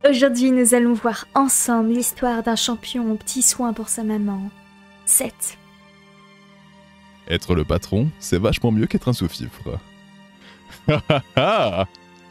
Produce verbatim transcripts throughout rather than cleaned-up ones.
Aujourd'hui, nous allons voir ensemble l'histoire d'un champion aux petits soins pour sa maman, Seth. Être le patron, c'est vachement mieux qu'être un sous-fifre. Ha ha ha!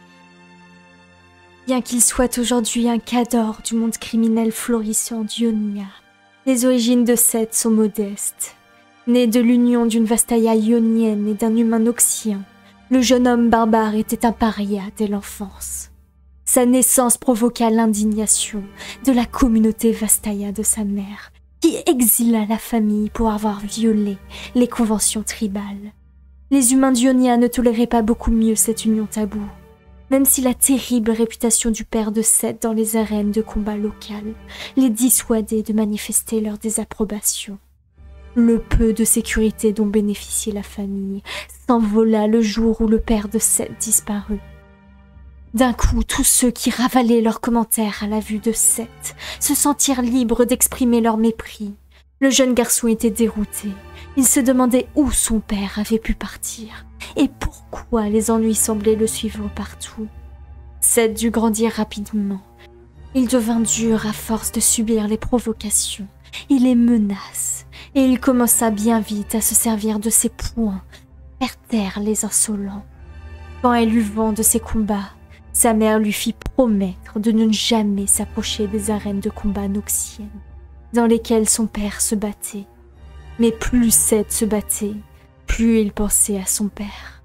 Bien qu'il soit aujourd'hui un cador du monde criminel florissant d'Ionia, les origines de Seth sont modestes. Né de l'union d'une Vastaya ionienne et d'un humain noxien, le jeune homme barbare était un paria dès l'enfance. Sa naissance provoqua l'indignation de la communauté Vastaya de sa mère, qui exila la famille pour avoir violé les conventions tribales. Les humains d'Ionia ne toléraient pas beaucoup mieux cette union taboue, même si la terrible réputation du père de Seth dans les arènes de combat locales les dissuadait de manifester leur désapprobation. Le peu de sécurité dont bénéficiait la famille s'envola le jour où le père de Seth disparut. D'un coup, tous ceux qui ravalaient leurs commentaires à la vue de Seth se sentirent libres d'exprimer leur mépris. Le jeune garçon était dérouté. Il se demandait où son père avait pu partir et pourquoi les ennuis semblaient le suivre partout. Seth dut grandir rapidement. Il devint dur à force de subir les provocations et les menaces, et il commença bien vite à se servir de ses poings, faire taire les insolents. Quand elle eut vent de ses combats, sa mère lui fit promettre de ne jamais s'approcher des arènes de combat noxiennes, dans lesquelles son père se battait. Mais plus Seth se battait, plus il pensait à son père.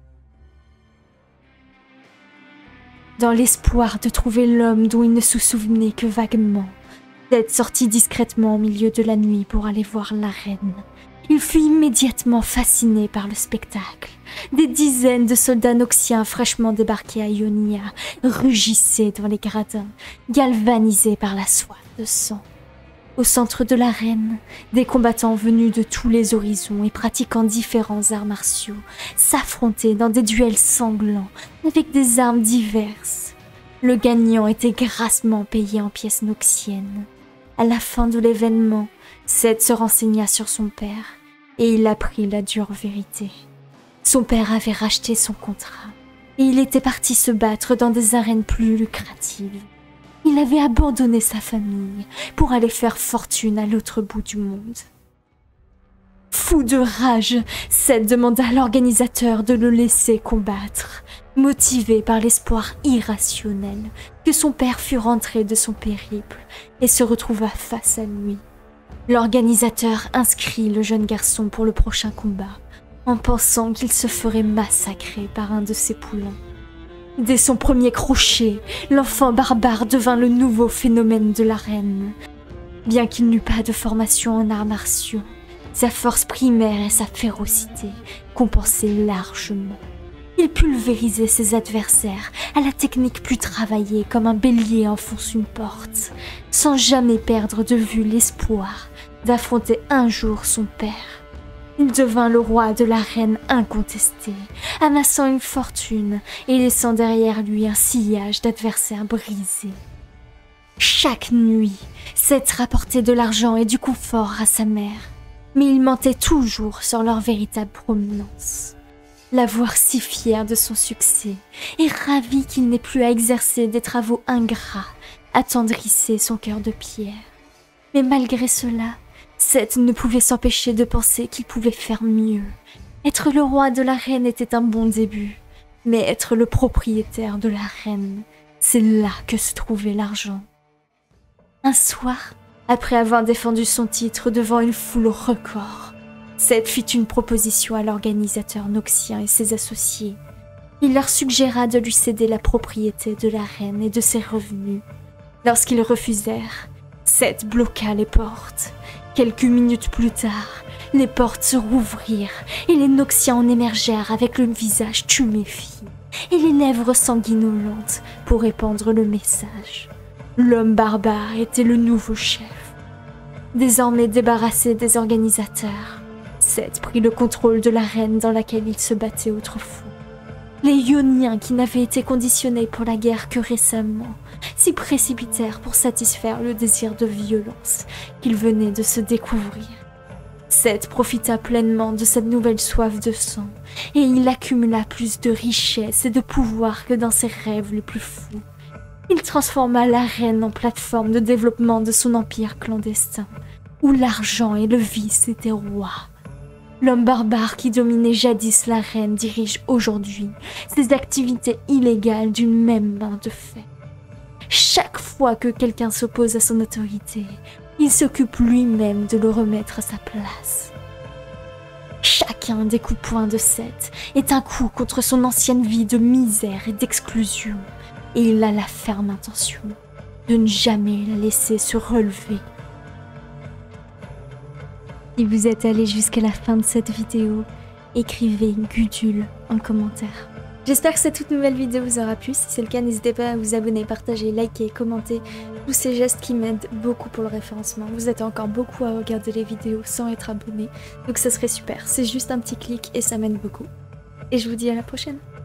Dans l'espoir de trouver l'homme dont il ne se souvenait que vaguement, Seth sortit discrètement au milieu de la nuit pour aller voir l'arène. Il fut immédiatement fasciné par le spectacle. Des dizaines de soldats noxiens fraîchement débarqués à Ionia rugissaient dans les gradins, galvanisés par la soif de sang. Au centre de l'arène, des combattants venus de tous les horizons et pratiquant différents arts martiaux s'affrontaient dans des duels sanglants avec des armes diverses. Le gagnant était grassement payé en pièces noxiennes. À la fin de l'événement, Seth se renseigna sur son père et il apprit la dure vérité. Son père avait racheté son contrat et il était parti se battre dans des arènes plus lucratives. Il avait abandonné sa famille pour aller faire fortune à l'autre bout du monde. Fou de rage, Seth demanda à l'organisateur de le laisser combattre, motivé par l'espoir irrationnel que son père fût rentré de son périple et se retrouva face à lui. L'organisateur inscrit le jeune garçon pour le prochain combat, en pensant qu'il se ferait massacrer par un de ses poulains. Dès son premier crochet, l'enfant barbare devint le nouveau phénomène de l'arène. Bien qu'il n'eût pas de formation en arts martiaux, sa force primaire et sa férocité compensaient largement. Il pulvérisait ses adversaires à la technique plus travaillée comme un bélier enfonce une porte, sans jamais perdre de vue l'espoir d'affronter un jour son père. Il devint le roi de l'arène incontesté, amassant une fortune et laissant derrière lui un sillage d'adversaires brisés. Chaque nuit, Seth rapportait de l'argent et du confort à sa mère, mais il mentait toujours sur leur véritable provenance. La voir si fière de son succès et ravi qu'il n'ait plus à exercer des travaux ingrats attendrissait son cœur de pierre. Mais malgré cela, Seth ne pouvait s'empêcher de penser qu'il pouvait faire mieux. Être le roi de l'arène était un bon début, mais être le propriétaire de l'arène, c'est là que se trouvait l'argent. Un soir, après avoir défendu son titre devant une foule record, Seth fit une proposition à l'organisateur noxien et ses associés. Il leur suggéra de lui céder la propriété de l'arène et de ses revenus. Lorsqu'ils refusèrent, Seth bloqua les portes. Quelques minutes plus tard, les portes se rouvrirent et les noxiens en émergèrent avec le visage tuméfié et les lèvres sanguinolentes pour répandre le message. L'homme barbare était le nouveau chef. Désormais débarrassé des organisateurs, Seth prit le contrôle de l'arène dans laquelle il se battait autrefois. Les Ioniens, qui n'avaient été conditionnés pour la guerre que récemment, s'y précipitèrent pour satisfaire le désir de violence qu'ils venaient de se découvrir. Seth profita pleinement de cette nouvelle soif de sang, et il accumula plus de richesses et de pouvoir que dans ses rêves les plus fous. Il transforma l'arène en plateforme de développement de son empire clandestin, où l'argent et le vice étaient rois. L'homme barbare qui dominait jadis l'arène dirige aujourd'hui ses activités illégales d'une même main de fer. Chaque fois que quelqu'un s'oppose à son autorité, il s'occupe lui-même de le remettre à sa place. Chacun des coups de poing de Seth est un coup contre son ancienne vie de misère et d'exclusion, et il a la ferme intention de ne jamais la laisser se relever. Si vous êtes allé jusqu'à la fin de cette vidéo, écrivez Gudule en commentaire. J'espère que cette toute nouvelle vidéo vous aura plu. Si c'est le cas, n'hésitez pas à vous abonner, partager, liker, commenter. Tous ces gestes qui m'aident beaucoup pour le référencement. Vous êtes encore beaucoup à regarder les vidéos sans être abonné, donc ça serait super. C'est juste un petit clic et ça m'aide beaucoup. Et je vous dis à la prochaine.